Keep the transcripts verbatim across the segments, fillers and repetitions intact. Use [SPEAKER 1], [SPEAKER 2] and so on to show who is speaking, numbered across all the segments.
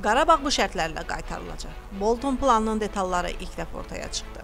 [SPEAKER 1] Qarabağ bu şərtlərlə qaytarılacaq. Bolton planının detalları ilk dəfə ortaya çıxdı.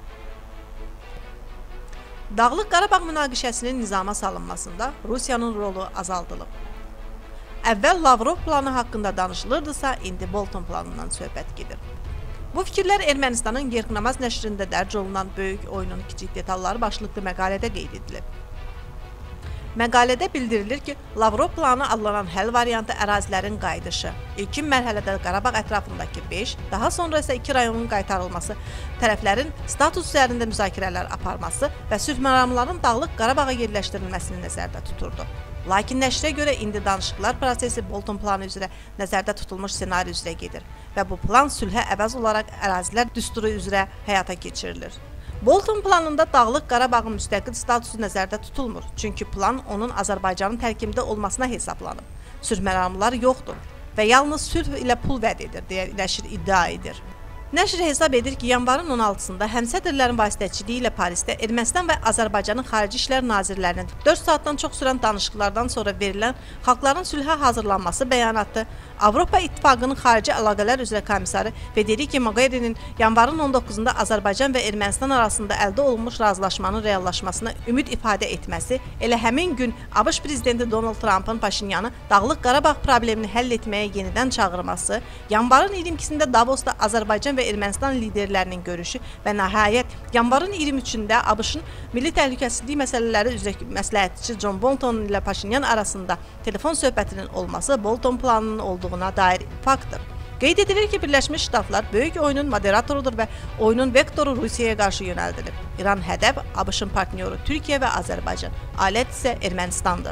[SPEAKER 1] Dağlıq Qarabağ münaqişəsinin nizama salınmasında Rusiyanın rolu azaldılıb. Əvvəl Lavrov planı haqqında danışılırdısa, indi Bolton planından söhbət gedir. Bu fikirlər Ermənistanın Yerknamaz nəşrində dərc olunan böyük oyunun kiçik detalları başlıqlı məqalədə qeyd edilib. Məqalədə bildirilir ki, Lavrov planı adlanan həll variantı ərazilərin qayıdışı, ilkin mərhələdə Qarabağ ətrafındakı beş, daha sonra isə iki rayonun qaytarılması, tərəflərin status üzərində müzakirələr aparması və sülh məramlarının Dağlıq Qarabağa yerləşdirilməsini nəzərdə tuturdu. Lakin nəşrə görə indi danışıqlar prosesi Bolton planı üzrə nəzərdə tutulmuş ssenari üzrə gedir və bu plan sülhə əvəz olaraq ərazilər düsturu üzrə həyata keçirilir. Bolton planında Dağlıq Qarabağın müstəqil statusu nəzərdə tutulmur, çünki plan onun Azərbaycanın tərkibində olmasına hesablanıb. Sülh məramları yoxdur və yalnız sülh ilə pul vəd edir, deyə nəşr iddia edir. Nəşr hesab edir ki, yanvarın on altısında həmsədrlərin vasitəçiliyi ilə Parisdə Ermənistan və Azərbaycanın Xarici İşlər Nazirlərinin dörd saatdan çox sürən danışıqlardan sonra verilən xalqların sülhə hazırlanması bəyanatı, Avropa İttifaqının Xarici Əlaqələr üzrə komissarı Federico Mogherinin yanvarın on doqquzunda Azərbaycan və Ermənistan arasında əldə olunmuş razılaşmanın reallaşmasına ümid ifadə etməsi, elə həmin gün ABŞ prezidenti Donald Trumpın Paşinyanı Dağlıq Qarabağ problemini həll etməyə yenidən çağırması, yanvarın iyirmi ikisində Davosda Azərbaycan və Ermənistan liderlərinin görüşü və nəhayət yanvarın iyirmi üçündə ABŞ-ın milli təhlükəsizlik məsələləri üzrə məsləhətçi John Bolton ilə Paşinyan arasında telefon söhbətinin olması Bolton planının olduğuna dair faktdır. Qeyd edilir ki, Birləşmiş Ştatlar böyük oyunun moderatorudur və oyunun vektoru Rusiyaya qarşı yönəldilib. İran hədəf, ABŞ-ın partnyoru Türkiyə və Azərbaycan, alət isə Ermənistandır.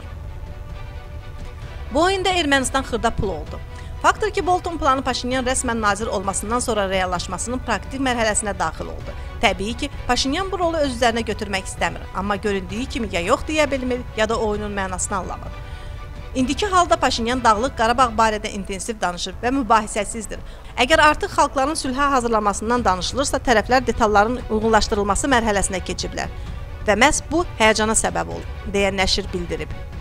[SPEAKER 1] Bu oyunda Ermənistan xırda pul oldu. Faktdır ki, Bolton planı Paşinyan rəsmən nazir olmasından sonra reallaşmasının praktik mərhələsinə daxil oldu. Təbii ki, Paşinyan bu rolu öz üzərinə götürmək istəmir, amma göründüyü kimi ya yox deyə bilmir, ya da oyunun mənasını anlamır. İndiki halda Paşinyan Dağlıq Qarabağ barədə intensiv danışır və mübahisəsizdir. Əgər artıq xalqların sülhə hazırlanmasından danışılırsa, tərəflər detalların uyğunlaşdırılması mərhələsinə keçiblər və məhz bu həyəcana səbəb olur, deyə nəşr bildirib.